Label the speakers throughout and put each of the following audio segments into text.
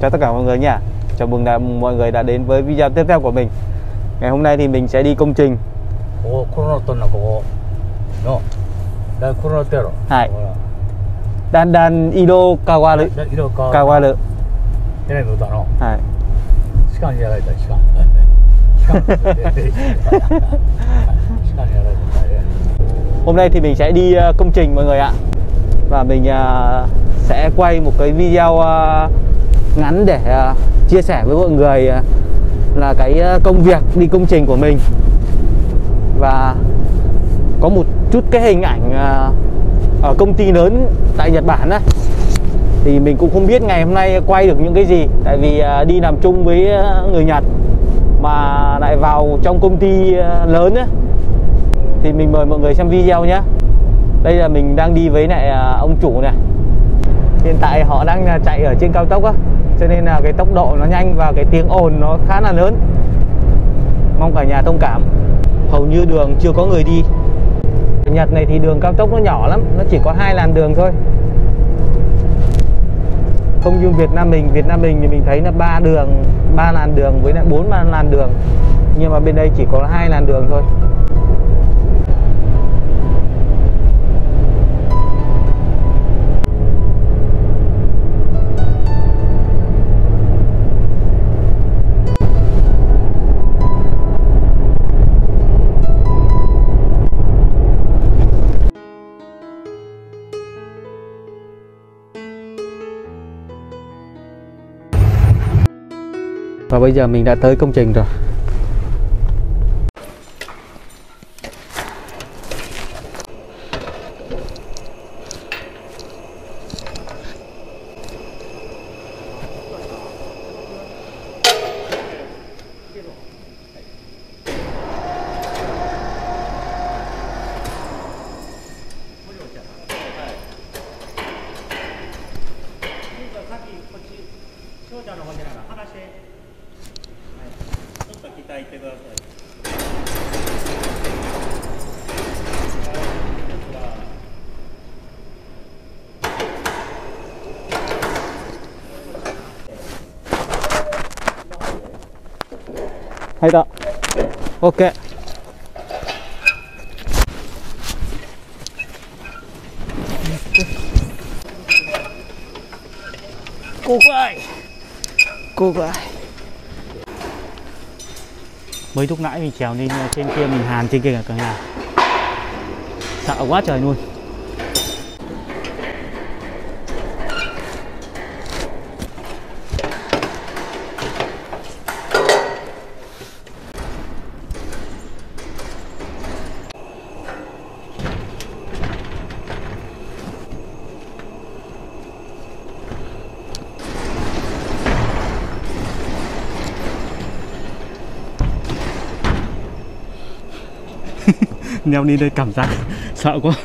Speaker 1: cho tất cả mọi người nha. Chào mừng mọi người đã đến với video tiếp theo của mình. Ngày hôm nay thì mình sẽ đi công trình. Dan Ido Kawaru. Kawaru. Hôm nay thì mình sẽ đi công trình mọi người ạ. Và mình sẽ quay một cái video ngắn để chia sẻ với mọi người là cái công việc đi công trình của mình. Và có một chút cái hình ảnh ở công ty lớn tại Nhật Bản á, thì mình cũng không biết ngày hôm nay quay được những cái gì. Tại vì đi làm chung với người Nhật mà lại vào trong công ty lớn á. Thì mình mời mọi người xem video nhé. Đây là mình đang đi với lại ông chủ này. Hiện tại họ đang chạy ở trên cao tốc á, cho nên là cái tốc độ nó nhanh và cái tiếng ồn nó khá là lớn. Mong cả nhà thông cảm. Hầu như đường chưa có người đi. Ở Nhật này thì đường cao tốc nó nhỏ lắm, nó chỉ có 2 làn đường thôi. Không như Việt Nam mình thì mình thấy là 3 làn đường với lại 4 làn đường. Nhưng mà bên đây chỉ có 2 làn đường thôi. Và bây giờ mình đã tới công trình rồi. Hay đó. Ok. Cô ơi. Mới lúc nãy mình trèo lên trên kia, mình hàn trên kia cả nhà. Sợ quá trời luôn. Leo đi đây cảm giác sợ quá.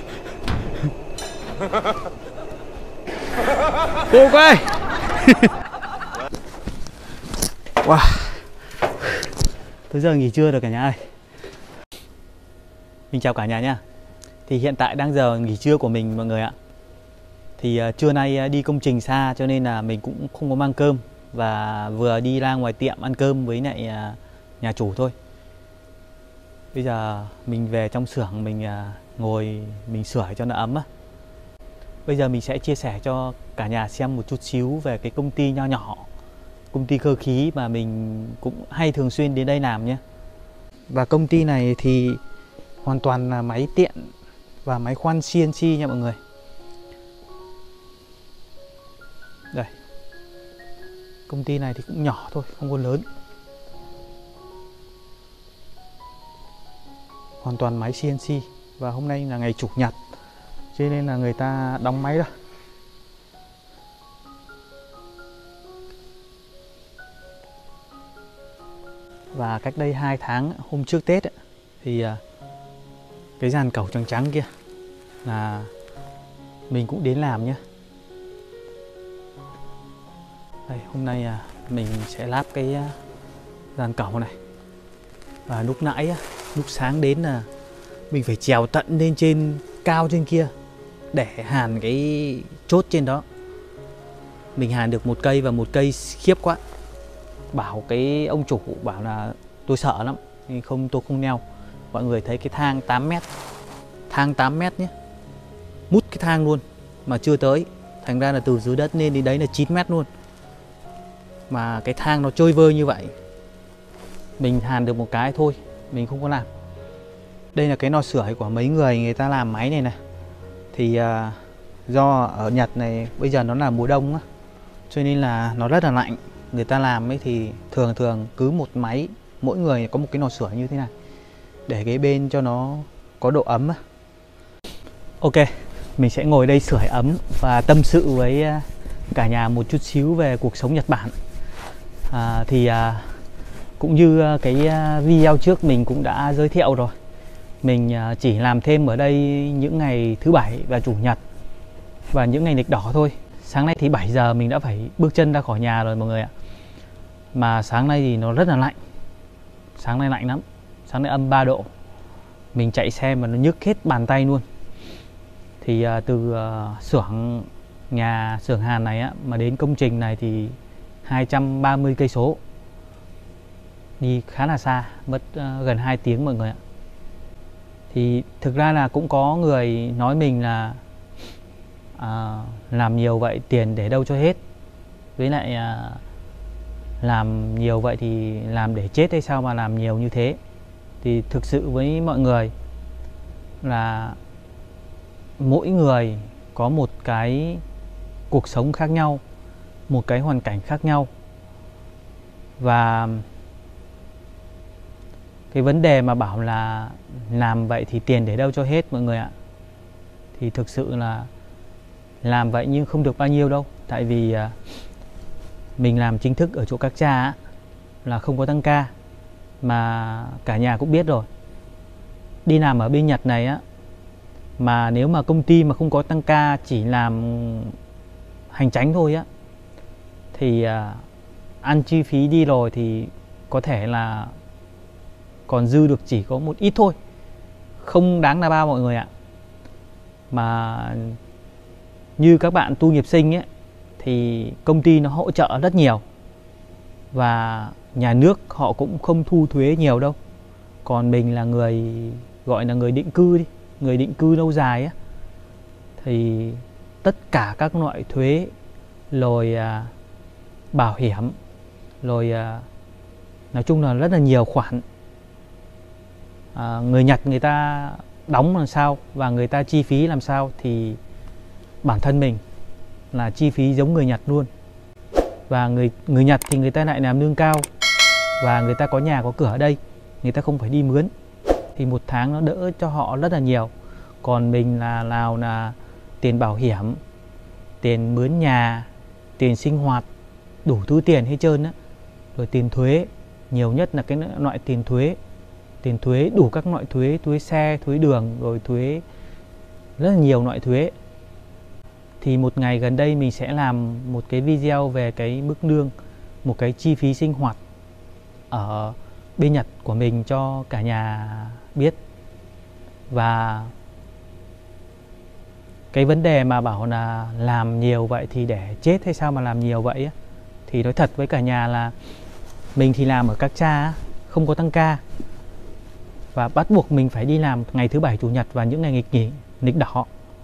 Speaker 1: Cô ơi. Wow. Tới giờ nghỉ trưa rồi cả nhà ơi. Mình chào cả nhà nha. Thì hiện tại đang giờ nghỉ trưa của mình mọi người ạ. Thì trưa nay đi công trình xa cho nên là mình cũng không có mang cơm. Và vừa đi ra ngoài tiệm ăn cơm với lại nhà chủ thôi. Bây giờ mình về trong xưởng mình ngồi mình sưởi cho nó ấm á. Bây giờ mình sẽ chia sẻ cho cả nhà xem một chút xíu về cái công ty nho nhỏ, công ty cơ khí mà mình cũng hay thường xuyên đến đây làm nhé. Và công ty này thì hoàn toàn là máy tiện và máy khoan CNC nha mọi người. Đây. Công ty này thì cũng nhỏ thôi, không có lớn. Hoàn toàn máy CNC. Và hôm nay là ngày chủ nhật cho nên là người ta đóng máy rồi. Và cách đây 2 tháng, hôm trước Tết ấy, thì cái dàn cẩu trắng trắng kia là mình cũng đến làm nhé. Đây, hôm nay mình sẽ lắp cái dàn cẩu này. Và lúc nãy, lúc sáng đến là mình phải trèo tận lên trên cao trên kia để hàn cái chốt trên đó. mình hàn được một cây và một cây khiếp quá. Bảo cái ông chủ bảo là tôi sợ lắm, tôi không leo. Mọi người thấy cái thang 8 mét, thang 8 mét nhé, mút cái thang luôn mà chưa tới. Thành ra là từ dưới đất lên đến đấy là 9 mét luôn. Mà cái thang nó trôi vơi như vậy. Mình hàn được một cái thôi, mình không có làm. Đây là cái nò sưởi của mấy người ta làm máy này này. Thì do ở Nhật này bây giờ nó là mùa đông á, cho nên là nó rất là lạnh. Người ta làm ấy thì thường cứ một máy, mỗi người có một cái nò sưởi như thế này, để cái bên cho nó có độ ấm á. Ok, mình sẽ ngồi đây sưởi ấm và tâm sự với cả nhà một chút xíu về cuộc sống Nhật Bản. Cũng như cái video trước mình cũng đã giới thiệu rồi, mình chỉ làm thêm ở đây những ngày thứ Bảy và Chủ nhật và những ngày nghịch đỏ thôi. Sáng nay thì 7 giờ mình đã phải bước chân ra khỏi nhà rồi mọi người ạ. Mà sáng nay thì nó rất là lạnh. Sáng nay lạnh lắm. Sáng nay âm 3 độ. Mình chạy xe mà nó nhức hết bàn tay luôn. Thì từ xưởng hàn này á, mà đến công trình này thì 230 cây số. Đi khá là xa, mất gần 2 tiếng mọi người ạ. Thì thực ra là cũng có người nói mình là làm nhiều vậy tiền để đâu cho hết. Với lại làm nhiều vậy thì làm để chết hay sao mà làm nhiều như thế. Thì thực sự với mọi người là mỗi người có một cái cuộc sống khác nhau, một cái hoàn cảnh khác nhau. Và cái vấn đề mà bảo là làm vậy thì tiền để đâu cho hết mọi người ạ, thì thực sự là làm vậy nhưng không được bao nhiêu đâu. Tại vì mình làm chính thức ở chỗ các cha á, là không có tăng ca. Mà cả nhà cũng biết rồi, đi làm ở bên Nhật này á, mà nếu mà công ty mà không có tăng ca, chỉ làm hành chánh thôi á, thì ăn chi phí đi rồi thì có thể là còn dư được chỉ có một ít thôi, không đáng là bao mọi người ạ. Mà như các bạn tu nghiệp sinh ấy, thì công ty nó hỗ trợ rất nhiều. Và nhà nước họ cũng không thu thuế nhiều đâu. Còn mình là người gọi là người định cư đi, người định cư lâu dài á, thì tất cả các loại thuế, rồi bảo hiểm, rồi nói chung là rất là nhiều khoản. Người Nhật người ta đóng làm sao và người ta chi phí làm sao, thì bản thân mình là chi phí giống người Nhật luôn. Và người Nhật thì người ta lại làm lương cao, và người ta có nhà có cửa ở đây, người ta không phải đi mướn, thì một tháng nó đỡ cho họ rất là nhiều. Còn mình là nào là tiền bảo hiểm, tiền mướn nhà, tiền sinh hoạt, đủ thứ tiền hết trơn á. Rồi tiền thuế, nhiều nhất là cái loại tiền thuế. Tiền thuế đủ các loại thuế, thuế xe, thuế đường, rồi thuế, rất là nhiều loại thuế. Thì một ngày gần đây mình sẽ làm một cái video về cái mức lương, một cái chi phí sinh hoạt ở bên Nhật của mình cho cả nhà biết. Và cái vấn đề mà bảo là làm nhiều vậy thì để chết hay sao mà làm nhiều vậy á, thì nói thật với cả nhà là mình thì làm ở các cha không có tăng ca, và bắt buộc mình phải đi làm ngày thứ Bảy, Chủ nhật và những ngày nghịch đỏ.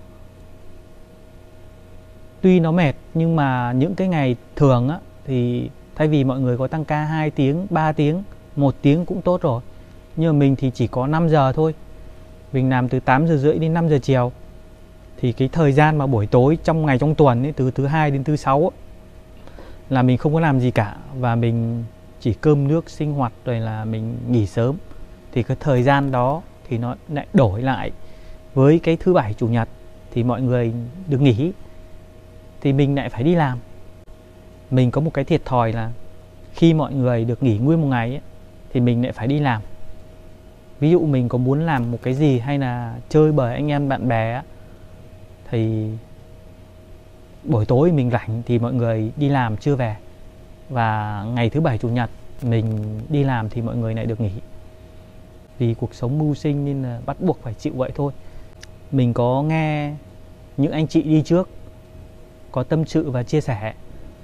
Speaker 1: Tuy nó mệt nhưng mà những cái ngày thường á, thì thay vì mọi người có tăng ca 2 tiếng, 3 tiếng, 1 tiếng cũng tốt rồi. Nhưng mà mình thì chỉ có 5 giờ thôi. Mình làm từ 8 giờ rưỡi đến 5 giờ chiều. Thì cái thời gian mà buổi tối trong ngày trong tuần ấy, từ thứ Hai đến thứ Sáu ấy, là mình không có làm gì cả. Và mình chỉ cơm nước sinh hoạt rồi là mình nghỉ sớm. Thì cái thời gian đó thì nó lại đổi lại với cái thứ Bảy, Chủ nhật thì mọi người được nghỉ, thì mình lại phải đi làm. Mình có một cái thiệt thòi là khi mọi người được nghỉ nguyên một ngày ấy, thì mình lại phải đi làm. Ví dụ mình có muốn làm một cái gì hay là chơi bời anh em bạn bè á, thì buổi tối mình rảnh thì mọi người đi làm chưa về, và ngày thứ Bảy, Chủ nhật mình đi làm thì mọi người lại được nghỉ. Vì cuộc sống mưu sinh nên là bắt buộc phải chịu vậy thôi. Mình có nghe những anh chị đi trước có tâm sự và chia sẻ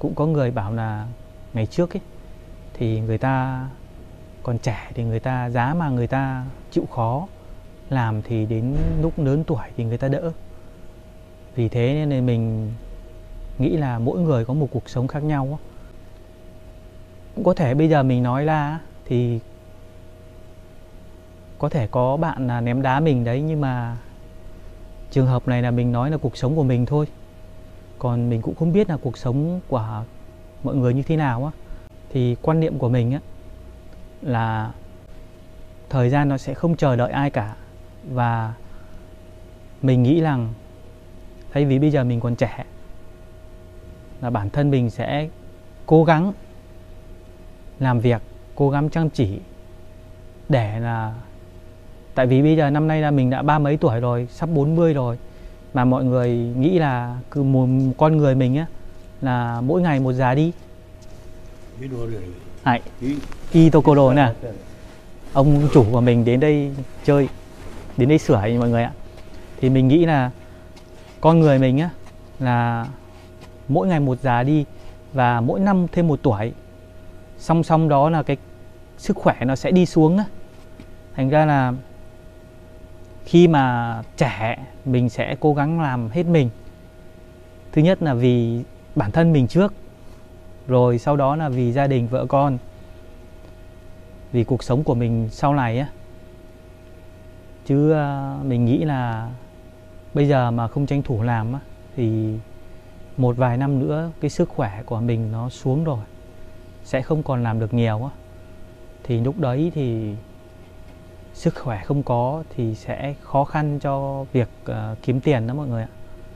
Speaker 1: cũng có người bảo là ngày trước ấy thì người ta còn trẻ thì người ta giá mà người ta chịu khó làm thì đến lúc lớn tuổi thì người ta đỡ. Vì thế nên mình nghĩ là mỗi người có một cuộc sống khác nhau. Cũng có thể bây giờ mình nói ra thì có thể có bạn là ném đá mình đấy, nhưng mà trường hợp này là mình nói là cuộc sống của mình thôi. Còn mình cũng không biết là cuộc sống của mọi người như thế nào á. Thì quan niệm của mình á là thời gian nó sẽ không chờ đợi ai cả. Và mình nghĩ rằng thay vì bây giờ mình còn trẻ là bản thân mình sẽ cố gắng làm việc, cố gắng chăm chỉ để là, tại vì bây giờ năm nay là mình đã 30 mấy tuổi rồi, sắp 40 rồi, mà mọi người nghĩ là cứ một con người mình á là mỗi ngày một già đi. Y Tokoro nè, ông chủ của mình đến đây chơi, đến đây sửa mọi người ạ. Thì mình nghĩ là con người mình á là mỗi ngày một già đi, và mỗi năm thêm một tuổi. Song song đó là cái sức khỏe nó sẽ đi xuống á. Thành ra là khi mà trẻ mình sẽ cố gắng làm hết mình. Thứ nhất là vì bản thân mình trước, rồi sau đó là vì gia đình, vợ con, vì cuộc sống của mình sau này á. Chứ mình nghĩ là bây giờ mà không tranh thủ làm á thì một vài năm nữa cái sức khỏe của mình nó xuống rồi, sẽ không còn làm được nhiều á. Thì lúc đấy thì sức khỏe không có thì sẽ khó khăn cho việc kiếm tiền đó mọi người ạ.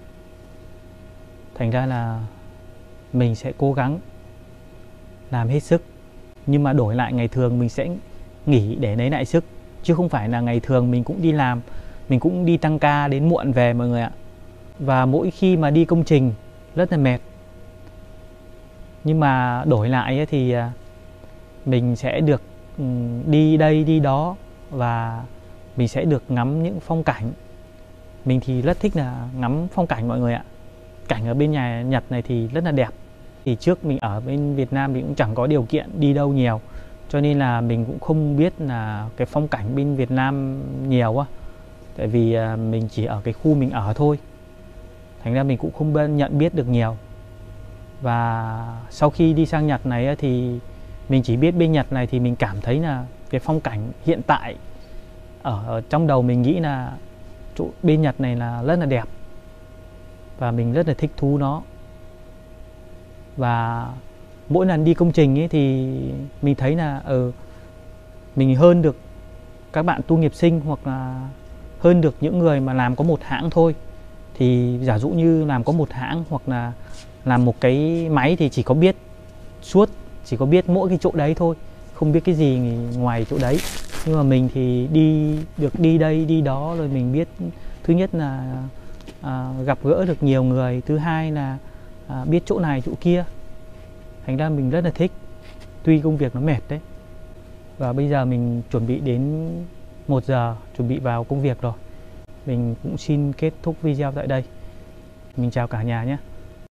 Speaker 1: Thành ra là mình sẽ cố gắng làm hết sức, nhưng mà đổi lại ngày thường mình sẽ nghỉ để lấy lại sức. Chứ không phải là ngày thường mình cũng đi làm, mình cũng đi tăng ca đến muộn về mọi người ạ. Và mỗi khi mà đi công trình rất là mệt. Nhưng mà đổi lại thì mình sẽ được đi đây đi đó, và mình sẽ được ngắm những phong cảnh. Mình thì rất thích là ngắm phong cảnh mọi người ạ. Cảnh ở bên nhà Nhật này thì rất là đẹp. Thì trước mình ở bên Việt Nam mình cũng chẳng có điều kiện đi đâu nhiều, cho nên là mình cũng không biết là cái phong cảnh bên Việt Nam nhiều á. Tại vì mình chỉ ở cái khu mình ở thôi, thành ra mình cũng không nhận biết được nhiều. Và sau khi đi sang Nhật này thì mình chỉ biết bên Nhật này thì mình cảm thấy là cái phong cảnh hiện tại ở trong đầu mình nghĩ là chỗ bên Nhật này là rất là đẹp, và mình rất là thích thú nó. Và mỗi lần đi công trình ấy thì mình thấy là mình hơn được các bạn tu nghiệp sinh, hoặc là hơn được những người mà làm có một hãng thôi. Thì giả dụ như làm có một hãng hoặc là làm một cái máy thì chỉ có biết mỗi cái chỗ đấy thôi, không biết cái gì ngoài chỗ đấy. Nhưng mà mình thì được đi đây đi đó, rồi mình biết, thứ nhất là gặp gỡ được nhiều người, thứ hai là biết chỗ này chỗ kia. Thành ra mình rất là thích, tuy công việc nó mệt đấy. Và bây giờ mình chuẩn bị đến 1 giờ chuẩn bị vào công việc rồi. Mình cũng xin kết thúc video tại đây. Mình chào cả nhà nhé.